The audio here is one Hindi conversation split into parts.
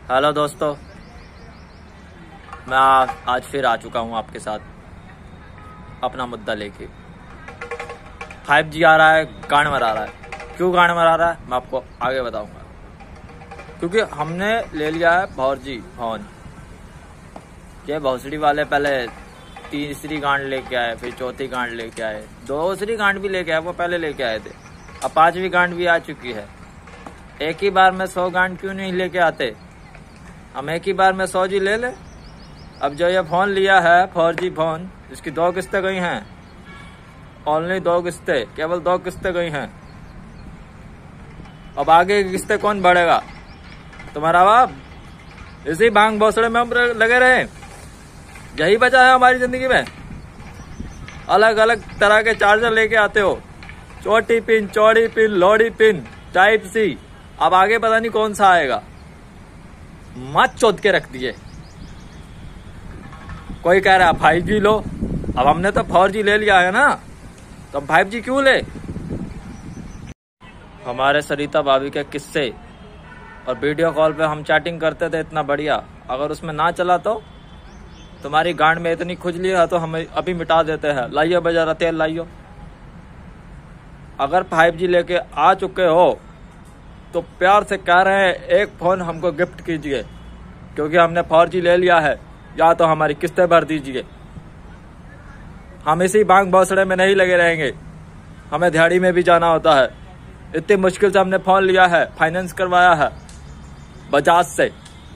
हेलो दोस्तों, मैं आज फिर आ चुका हूँ आपके साथ अपना मुद्दा लेके। 5G आ रहा है, गांड मरा रहा है। क्यों गांड मरा रहा है मैं आपको आगे बताऊंगा। क्योंकि हमने ले लिया है 4G फोन। ये भोसड़ी वाले पहले तीसरी गांड लेके आए, फिर चौथी गांड लेके आए, दूसरी गांड भी लेके आए, वो पहले लेके आए थे। अब 5वीं गांड भी आ चुकी है। एक ही बार में 100 गांड क्यों नहीं लेके आते? हम एक ही बार में 100G ले ले। अब जो ये फोन लिया है 4G फोन, इसकी 2 किस्तें गई हैं। ओनली 2 किस्तें, केवल 2 किस्तें गई हैं। अब आगे की किस्तें कौन बढ़ेगा? तुम्हारा बाप। इसी भांग भोसड़े में हम लगे रहे। यही बचा है हमारी जिंदगी में। अलग अलग तरह के चार्जर लेके आते हो, छोटी पिन, चौड़ी पिन, लोडी पिन, टाइप सी। अब आगे पता नहीं कौन सा आएगा। मत चोद के रख दिए। कोई कह रहा है 5G लो। अब हमने तो 4G ले लिया है ना, तो 5G क्यों ले? हमारे सरिता भाभी के किस्से और वीडियो कॉल पे हम चैटिंग करते थे इतना बढ़िया। अगर उसमें ना चला तो तुम्हारी गांड में इतनी खुजली है तो हम अभी मिटा देते हैं। लाइयो बेचारा तेल लाइयो। अगर 5G लेके आ चुके हो तो प्यार से कह रहे हैं एक फोन हमको गिफ्ट कीजिए, क्योंकि हमने 4G ले लिया है, या तो हमारी किस्तें भर दीजिए। हम इसी भांग भोसड़े में नहीं लगे रहेंगे। हमें दिहाड़ी में भी जाना होता है। इतनी मुश्किल से हमने फोन लिया है, फाइनेंस करवाया है बजाज से,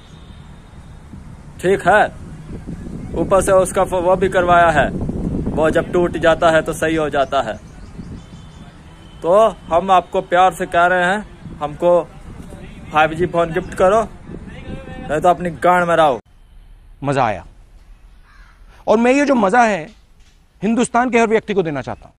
ठीक है। ऊपर से उसका वो भी करवाया है, वो जब टूट जाता है तो सही हो जाता है। तो हम आपको प्यार से कह रहे हैं, हमको 5G फोन गिफ्ट करो, नहीं तो अपनी गांड में रहो। मजा आया, और मैं ये जो मजा है हिंदुस्तान के हर व्यक्ति को देना चाहता हूं।